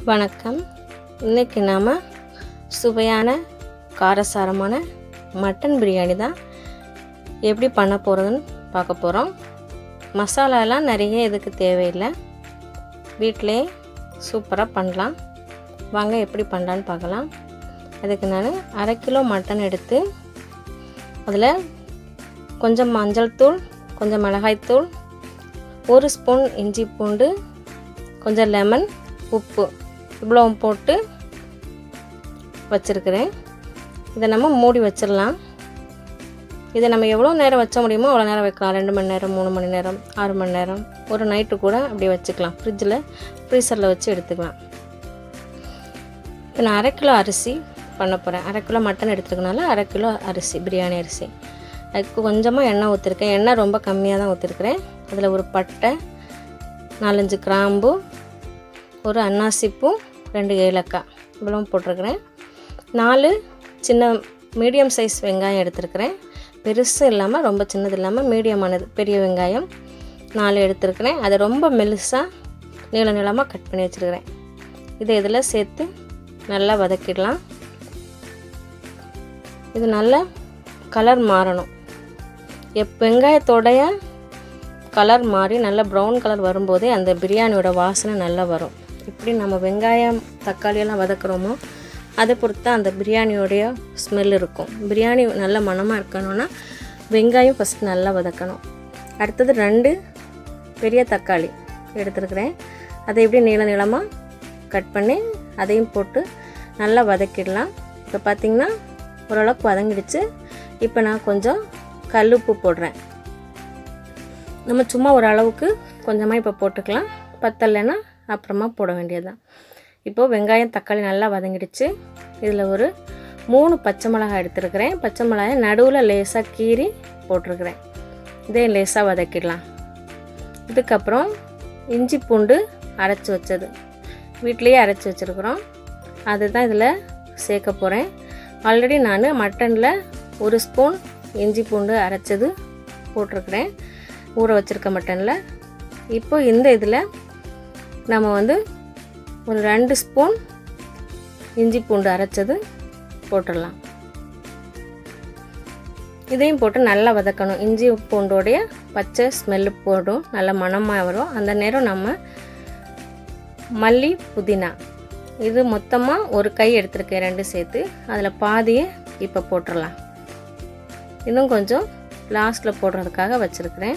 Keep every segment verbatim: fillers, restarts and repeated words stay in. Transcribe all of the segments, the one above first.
வணக்கம். இன்னைக்கு நாம சுவையான காரசாரமான மட்டன் பிரியாணி தான் எப்படி பண்ண போறதுன்னு பார்க்க போறோம். மசாலாலாம் நிறைய இதுக்கு தேவையில்லை, வீட்டிலே சூப்பராக பண்ணலாம். வாங்க எப்படி பண்ணலான்னு பார்க்கலாம். அதுக்கு நான் அரை கிலோ மட்டன் எடுத்து அதில் கொஞ்சம் மஞ்சள் தூள், கொஞ்சம் மிளகாய்த்தூள், ஒரு ஸ்பூன் இஞ்சி பூண்டு, கொஞ்சம் லெமன், உப்பு இவ்வளோ போட்டு வச்சுருக்கிறேன். இதை நம்ம மூடி வச்சிடலாம். இதை நம்ம எவ்வளோ நேரம் வச்ச முடியுமோ அவ்வளோ நேரம் வைக்கலாம். ரெண்டு மணி நேரம், மூணு மணி நேரம், ஆறு மணி நேரம், ஒரு நைட்டு கூட அப்படி வச்சுக்கலாம். ஃப்ரிட்ஜில் ஃப்ரீசரில் வச்சு எடுத்துக்கலாம். இப்போ நான் அரை கிலோ அரிசி பண்ண போகிறேன். அரை கிலோ மட்டன் எடுத்துருக்கனால அரை கிலோ அரிசி, பிரியாணி அரிசி. அதுக்கு கொஞ்சமாக எண்ணெய் ஊற்றிருக்கேன். எண்ணெய் ரொம்ப கம்மியாக தான் ஊற்றிருக்கிறேன். அதில் ஒரு பட்டை, நாலஞ்சு கிராம்பு, ஒரு அன்னாசிப்பூ, ரெண்டு ஏலக்காய் இவ்வளோ போட்டிருக்கிறேன். நாலு சின்ன மீடியம் சைஸ் வெங்காயம் எடுத்துருக்கிறேன். பெருசு இல்லாமல் ரொம்ப சின்னது இல்லாமல் மீடியமானது பெரிய வெங்காயம் நாலு எடுத்துருக்கிறேன். அதை ரொம்ப மெலிசாக நீள நீளமாக கட் பண்ணி வச்சுருக்கிறேன். இதை இதில் சேர்த்து நல்லா வதக்கிடலாம். இது நல்லா கலர் மாறணும். எப் வெங்காயத்தோடைய கலர் மாறி நல்லா ப்ரௌன் கலர் வரும்போதே அந்த பிரியாணியோட வாசனை நல்லா வரும். இப்படி நம்ம வெங்காயம் தக்காளியெல்லாம் வதக்குறோமோ அதை பொறுத்து அந்த பிரியாணியோடைய ஸ்மெல் இருக்கும். பிரியாணி நல்ல மணமாக இருக்கணும்னா வெங்காயம் ஃபஸ்ட் நல்லா வதக்கணும். அடுத்தது ரெண்டு பெரிய தக்காளி எடுத்துருக்கிறேன். அதை இப்படி நீள நீளமாக கட் பண்ணி அதையும் போட்டு நல்லா வதக்கிடலாம். இப்போ பார்த்திங்கன்னா ஓரளவுக்கு வதங்கிடுச்சு. இப்போ நான் கொஞ்சம் கல்லுப்பு போடுறேன். நம்ம சும்மா ஒரு அளவுக்கு கொஞ்சமாக இப்போ போட்டுக்கலாம். பத்தலைன்னா அப்புறமா போட வேண்டியதுதான். இப்போது வெங்காயம் தக்காளி நல்லா வதங்கிடுச்சு. இதில் ஒரு மூணு பச்சை மிளகாய் எடுத்துருக்கிறேன். பச்சை மிளகாயை நடுவில் லேசாக கீறி போட்டிருக்கிறேன். இதே லேசாக வதக்கிடலாம். இதுக்கப்புறம் இஞ்சி பூண்டு அரைச்சி வச்சது, வீட்டிலையே அரைச்சி வச்சுருக்குறோம், அதுதான் இதில் சேர்க்க போகிறேன். ஆல்ரெடி நான் மட்டனில் ஒரு ஸ்பூன் இஞ்சி பூண்டு அரைச்சது போட்டிருக்கிறேன், ஊற வச்சுருக்க மட்டனில். இப்போ இந்த இதில் நம்ம வந்து ஒரு ரெண்டு ஸ்பூன் இஞ்சி பூண்டு அரைச்சது போட்டுடலாம். இதையும் போட்டு நல்லா வதக்கணும். இஞ்சி பூண்டோடைய பச்சை ஸ்மெல்லு போடும், நல்ல மணமாக வரும். அந்த நேரம் நம்ம மல்லி, புதினா இது மொத்தமாக ஒரு கை எடுத்துருக்கேன், ரெண்டு சேர்த்து. அதில் பாதியை இப்போ போட்டுடலாம். இன்னும் கொஞ்சம் லாஸ்ட்டில் போடுறதுக்காக வச்சுருக்கிறேன்.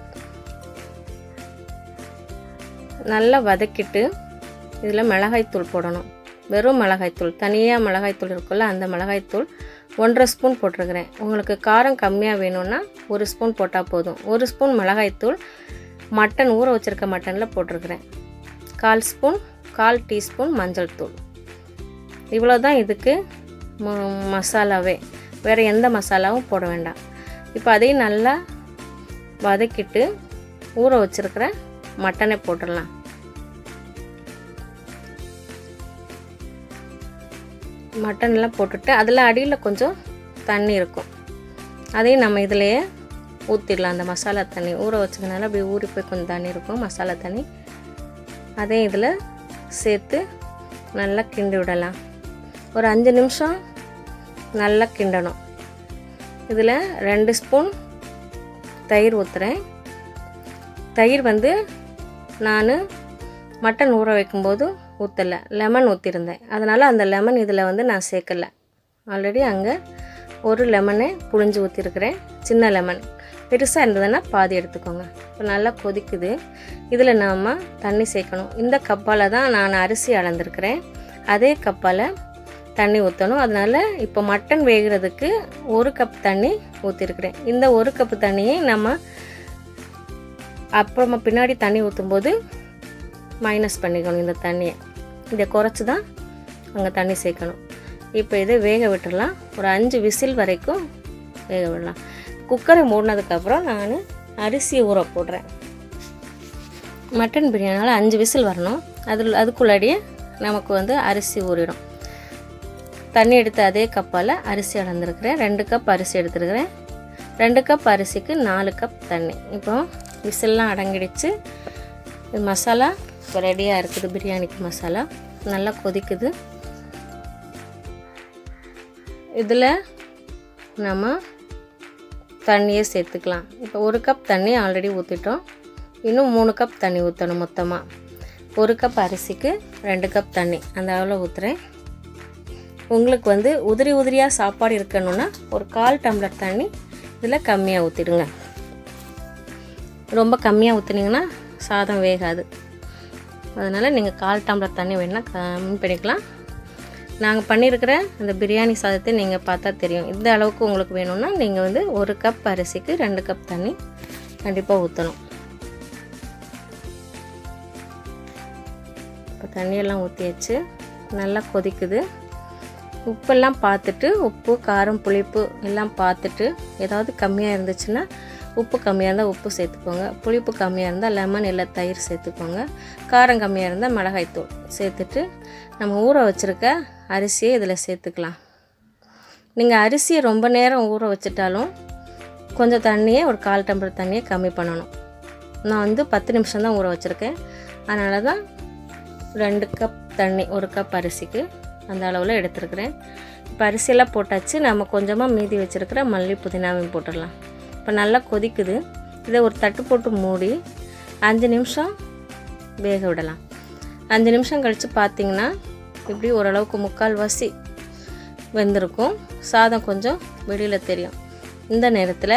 நல்லா வதக்கிட்டு இதில் மிளகாய்த்தூள் போடணும். வெறும் மிளகாய்த்தூள், தனியாக மிளகாய்த்தூள் இருக்குல்ல, அந்த மிளகாய்த்தூள் ஒன்றரை ஸ்பூன் போட்டிருக்கிறேன். உங்களுக்கு காரம் கம்மியாக வேணும்னா ஒரு ஸ்பூன் போட்டால் போதும். ஒரு ஸ்பூன் மிளகாய்த்தூள் மட்டன் ஊற வச்சுருக்க மட்டனில் போட்டிருக்கிறேன். கால் ஸ்பூன் கால் டீஸ்பூன் மஞ்சள் தூள். இவ்வளோ தான் இதுக்கு மசாலாவே, வேறு எந்த மசாலாவும் போட வேண்டாம். இப்போ அதையும் நல்லா வதக்கிட்டு ஊற வச்சுருக்கிற மட்டனை போட்டுடலாம். மட்டன்லாம் போட்டுட்டு அதில் அடியில் கொஞ்சம் தண்ணி இருக்கும், அதையும் நம்ம இதிலையே ஊற்றிடலாம். அந்த மசாலா தண்ணி ஊற வச்சதுனால அப்படியே ஊறி போய் கொஞ்சம் தண்ணி இருக்கும், மசாலா தண்ணி. அதையும் இதில் சேர்த்து நல்லா கிண்டி விடலாம். ஒரு அஞ்சு நிமிஷம் நல்லா கிண்டணும். இதில் ரெண்டு ஸ்பூன் தயிர் ஊற்றுறேன். தயிர் வந்து நான் மட்டன் ஊற வைக்கும்போது ஊற்றலை, லெமன் ஊற்றிருந்தேன். அதனால் அந்த லெமன் இதில் வந்து நான் சேர்க்கலை. ஆல்ரெடி அங்கே ஒரு லெமனை புழிஞ்சு ஊற்றிருக்கிறேன், சின்ன லெமன். பெருசாக இருந்ததுன்னா பாதி எடுத்துக்கோங்க. இப்போ நல்லா கொதிக்குது. இதில் நாம் தண்ணி சேர்க்கணும். இந்த கப்பால் தான் நான் அரிசி அளந்துருக்கிறேன், அதே கப்பால் தண்ணி ஊற்றணும். அதனால் இப்போ மட்டன் வேகிறதுக்கு ஒரு கப் தண்ணி ஊற்றிருக்கிறேன். இந்த ஒரு கப்பு தண்ணியை நம்ம அப்புறமா பின்னாடி தண்ணி ஊற்றும்போது மைனஸ் பண்ணிக்கணும். இந்த தண்ணியை இதை குறைச்சி தான் அங்கே தண்ணி சேர்க்கணும். இப்போ இதை வேக விட்டுடலாம். ஒரு அஞ்சு விசில் வரைக்கும் வேக விடலாம். குக்கரை மூடினதுக்கப்புறம் நான் அரிசியை ஊற போடுறேன். மட்டன் பிரியாணினால் அஞ்சு விசில் வரணும். அதில் அதுக்குள்ளாடியே நமக்கு வந்து அரிசி ஊறிடும். தண்ணி எடுத்து அதே கப்பால் அரிசி அளந்துருக்கிறேன். ரெண்டு கப் அரிசி எடுத்துருக்கிறேன். ரெண்டு கப் அரிசிக்கு நாலு கப் தண்ணி. இப்போ விசில்லாம் அடங்கிடுச்சு. மசாலா இப்போ ரெடியாக இருக்குது பிரியாணிக்கு மசாலா. நல்லா கொதிக்குது. இதில் நம்ம தண்ணியை சேர்த்துக்கலாம். இப்போ ஒரு கப் தண்ணி ஆல்ரெடி ஊற்றிட்டோம். இன்னும் மூணு கப் தண்ணி ஊற்றணும். மொத்தமாக ஒரு கப் அரிசிக்கு ரெண்டு கப் தண்ணி அந்த அளவில் ஊற்றுறேன். உங்களுக்கு வந்து உதிரி உதிரியாக சாப்பாடு இருக்கணும்னா ஒரு கால் டம்ளர் தண்ணி இதில் கம்மியாக ஊற்றிடுங்க. ரொம்ப கம்மியாக ஊற்றுனீங்கன்னா சாதம் வேகாது. அதனால் நீங்கள் கால் டம்ளர் தண்ணி வேணால் கம்மி பண்ணிக்கலாம். நாங்கள் பண்ணியிருக்கிற அந்த பிரியாணி சாதத்தை நீங்கள் பார்த்தா தெரியும். இந்த அளவுக்கு உங்களுக்கு வேணும்னா நீங்கள் வந்து ஒரு கப் அரிசிக்கு ரெண்டு கப் தண்ணி கண்டிப்பாக ஊற்றணும். இப்போ தண்ணியெல்லாம் ஊற்றியாச்சு. நல்லா கொதிக்குது. உப்பெல்லாம் பார்த்துட்டு, உப்பு காரம் புளிப்பு எல்லாம் பார்த்துட்டு, ஏதாவது கம்மியாக இருந்துச்சுன்னா உப்பு கம்மியாக இருந்தால் உப்பு சேர்த்துக்கோங்க. புளிப்பு கம்மியாக இருந்தால் லெமன் இல்லை தயிர் சேர்த்துக்கோங்க. காரம் கம்மியாக இருந்தால் மிளகாய்த்தூள் சேர்த்துட்டு நம்ம ஊற வச்சுருக்க அரிசியை இதில் சேர்த்துக்கலாம். நீங்கள் அரிசியை ரொம்ப நேரம் ஊற வச்சுட்டாலும் கொஞ்சம் தண்ணியை ஒரு கால் டம்ளர் தண்ணியை கம்மி பண்ணணும். நான் வந்து பத்து நிமிஷம் தான் ஊற வச்சுருக்கேன். அதனால தான் ரெண்டு கப் தண்ணி ஒரு கப் அரிசிக்கு அந்த அளவில் எடுத்துருக்கிறேன். இப்போ அரிசியெல்லாம் போட்டாச்சு. நம்ம கொஞ்சமாக மீதி வச்சுருக்கிற மல்லி புதினாவையும் போட்டுடலாம். இப்போ நல்லா கொதிக்குது. இதை ஒரு தட்டு போட்டு மூடி அஞ்சு நிமிஷம் வேக விடலாம். அஞ்சு நிமிஷம் கழித்து பார்த்திங்கன்னா இப்படி ஓரளவுக்கு முக்கால்வாசி வெந்திருக்கும். சாதம் கொஞ்சம் வெளியில் தெரியும். இந்த நேரத்தில்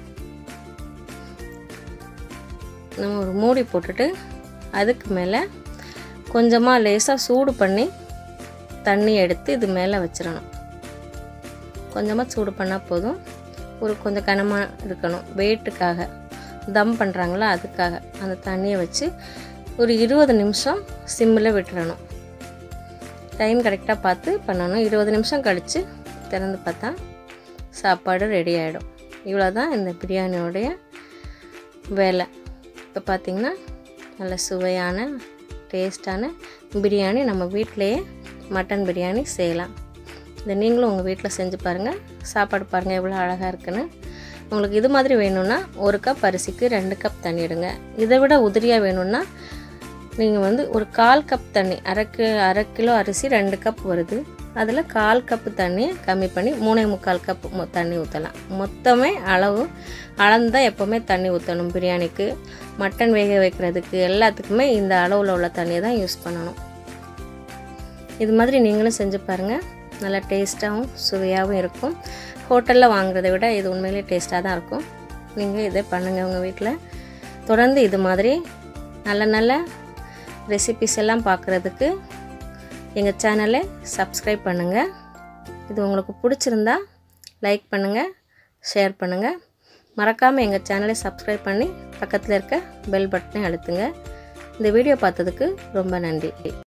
நம்ம ஒரு மூடி போட்டுட்டு அதுக்கு மேலே கொஞ்சமாக லேசாக சூடு பண்ணி தண்ணி எடுத்து இது மேலே வச்சிடணும். கொஞ்சமாக சூடு பண்ணால் போதும். ஒரு கொஞ்சம் கனமாக இருக்கணும். வெயிட்டுக்காக தம் பண்ணுறாங்களா அதுக்காக அந்த தண்ணியை வச்சு ஒரு இருபது நிமிஷம் சிம்மில் விட்டுறணும். டைம் கரெக்டாக பார்த்து பண்ணணும். இருபது நிமிஷம் கழித்து திறந்து பார்த்தா சாப்பாடு ரெடி ஆகிடும். இவ்வளோ தான் இந்த பிரியாணியோடைய வேலை. இப்போ பார்த்திங்கன்னா நல்ல சுவையான டேஸ்டான பிரியாணி நம்ம வீட்டிலையே மட்டன் பிரியாணி செய்யலாம். இதை நீங்களும் உங்கள் வீட்டில் செஞ்சு பாருங்கள். சாப்பாடு பாருங்கள் எவ்வளோ அழகாக இருக்குன்னு. உங்களுக்கு இது மாதிரி வேணும்னா ஒரு கப் அரிசிக்கு ரெண்டு கப் தண்ணி எடுங்க. இதை விட உதிரியாக வேணும்னா நீங்கள் வந்து ஒரு கால் கப் தண்ணி, அரைக்கு அரை கிலோ அரிசி ரெண்டு கப் வருது. அதில் கால் கப்பு தண்ணியை கம்மி பண்ணி மூணே முக்கால் கப் தண்ணி ஊற்றலாம். மொத்தமே அளவு அளந்தால் எப்போவுமே தண்ணி ஊற்றணும். பிரியாணிக்கு மட்டன் வேக வைக்கிறதுக்கு எல்லாத்துக்குமே இந்த அளவில் உள்ள தண்ணியை தான் யூஸ் பண்ணணும். இது மாதிரி நீங்களும் செஞ்சு பாருங்கள். நல்லா டேஸ்ட்டாகவும் சுவையாகவும் இருக்கும். ஹோட்டலில் வாங்குறதை விட இது உண்மையிலே டேஸ்ட்டாக தான் இருக்கும். நீங்கள் இதை பண்ணுங்கள் உங்கள் வீட்டில். தொடர்ந்து இது மாதிரி நல்ல நல்ல ரெசிபிஸ் எல்லாம் பார்க்குறதுக்கு எங்கள் சேனலை சப்ஸ்கிரைப் பண்ணுங்கள். இது உங்களுக்கு பிடிச்சிருந்தா லைக் பண்ணுங்கள், ஷேர் பண்ணுங்கள். மறக்காமல் எங்கள் சேனலை சப்ஸ்கிரைப் பண்ணி பக்கத்தில் இருக்க பெல் பட்டனை அழுத்துங்க. இந்த வீடியோ பார்த்ததுக்கு ரொம்ப நன்றி.